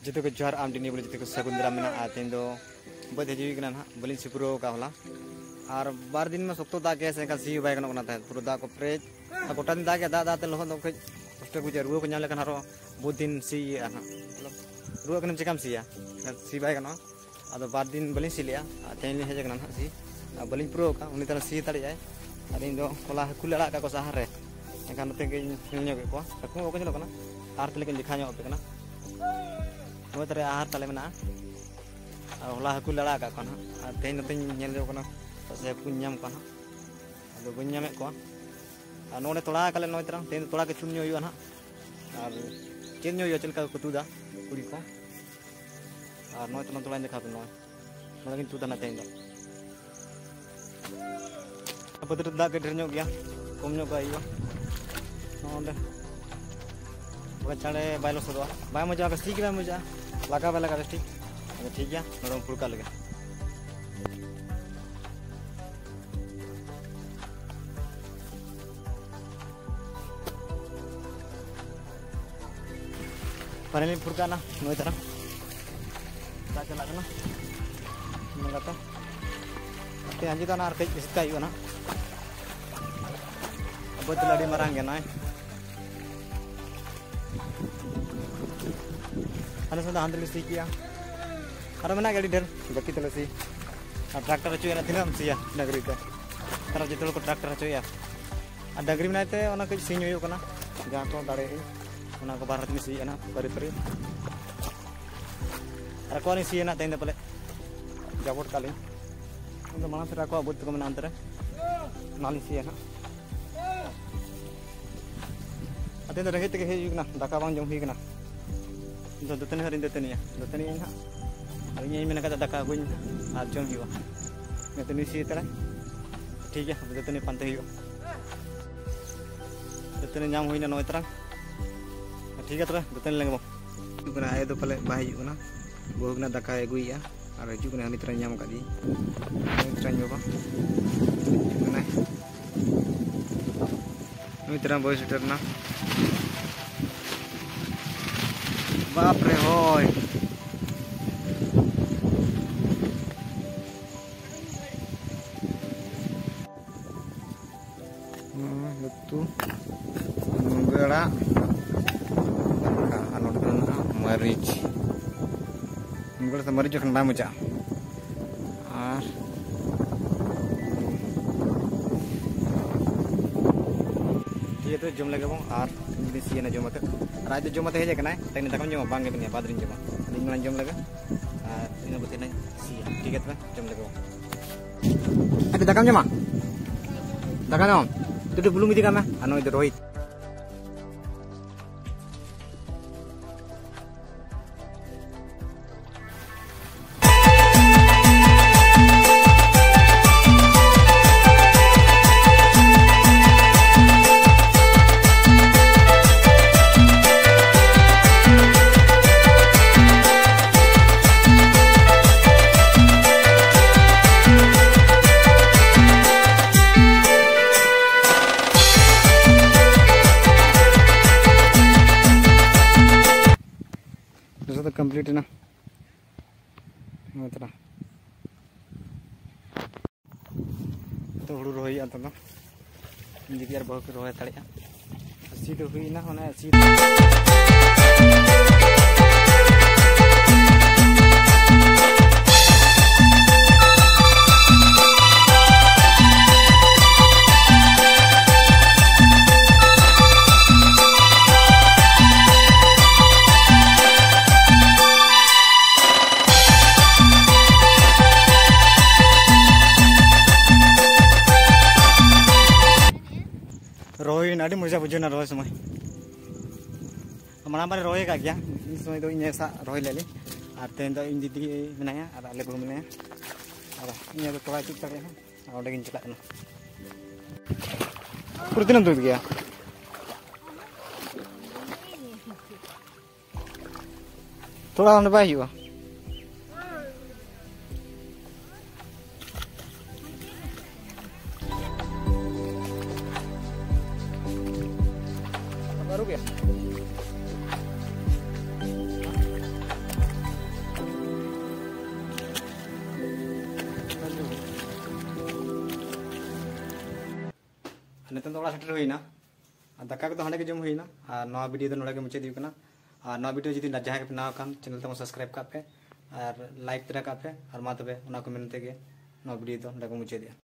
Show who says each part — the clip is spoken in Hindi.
Speaker 1: जितो को जोहार आम दिनी बोले जितो को सगुंदरा मेना तेन दो बद हजी कना ना बलिन सिपुरो का होला और बार दिन में सप्तो दाग के से का सी बाय कना था पुरो दाग को प्रेज गोटा दिन दाग दा ते लोहन दो कष्ट गुजे रुआ को नाले कना रो बहुत दिन सी ना मतलब रुआ कना चिकम सिया सी बाय कना आदो बार दिन बलिन सी लिया तेन ले हजे कना ना सी बलिन पुरो का उनी तरह सी तड़ी जाए अदिन दो कोला कुलड़ा का को सहारे एखान नते के न्यो के को तको को चलो कना आर तले के दिखा न्यो पे कना नो तरे आहार तले मेना होला हकु लड़ा का कना तेन नते नेल जो कना से पुन्याम कना आदो बुन्यामे को नोने तोड़ा काले नोय तरह तेन तोड़ा के चुम न्यो यो ना और चेन न्यो यो चलका को तुदा कुड़ी को और नोय तोड़ा तोड़ा देखा पे नोय नोय किन तुदा ना तेन दो अब तो दा के ढेर न्यो गया कम न्यो का यो नोंडे बचाड़े बायलो सदवा बाय मजा का ठीक बाय मजा लगा बाय लगा ठीक ठीक है नरम फुलका लगे पानी फुलका ना नोय तरह ता चला ना मंगाता ते अंजी ता ना आर कई इसका ही ना अब तो लड़ी मरांगे ना अरे सुधा हाथ सी किया अरे मना गाड़ी ढेर बाकी तले सी ट्रैक्टर चुया ना तीन सिया डगरी ते तारा जितल को ट्रैक्टर चुया डगरी बनाते ओना कई सी न्यो कना जहां तो दाड़े ओना को बाहर में सी ना परी परी अरे कोनी सी ना तेन पले जाबोट काली उन माना से को बुत को मना अंतर नाली सी ना अते तो रहे ते हे युगना दाका बांग जम हुई कना तो दतनी हरिन दतनी ना अरे मेन का दाका गुñ और जम हुआ दतनी सी तरह ठीक है दतनी पानते हुआ दतनी नाम हुई ना नय तरह ठीक है तरह दतनी लेंगे बो आए तो पले बाय हुना बहुगना दाका अगुइया और हजू कना हनी तरह नाम का दी तरह बाबा ना हनी तरह बॉय शूटर ना बाप रे होय betul gula anu dona maric gula sama maric kan bamu ja ar dia tu jom lagi bang ar ini sih na jom mata ar itu jom mata aja kan teknik takkan jom bang ini padrin jom ini mana jom lagi ini betul nih sih tiket lah jom lagi bang ada takkan jom ah takkan jom itu belum itu kan anu itu Rohit तो कंप्लीट है ना मतलब तो हुड़ू रोही आता ना जिक यार बहुत रोहे तड़े सी तो हुई ना होना सी रोही नाडी मुझे बुझे ना रोहे समय मना बारे रोहे का क्या इस समय तो इन ऐसा रोहे ले ली और तेन तो इन दीदी बनाया और अलग रूम में और इन तो थोड़ा चुप करके और लेकिन चला ना प्रतिदिन दूध गया थोड़ा हमने पाई हुआ baru ya नितन तो सेटर हुईना दाका को हांडे के जम हुईना और नवा वीडियो तो नोड़े के मुचाद हुईना और नवा वीडियो जुदी जहाँ के बनाव कान चैनल तम सब्सक्राइब का पे और लाइक तरह का पे और मा तबे उना को मेनते के नवा वीडियो तो नोड़े को मुचाद।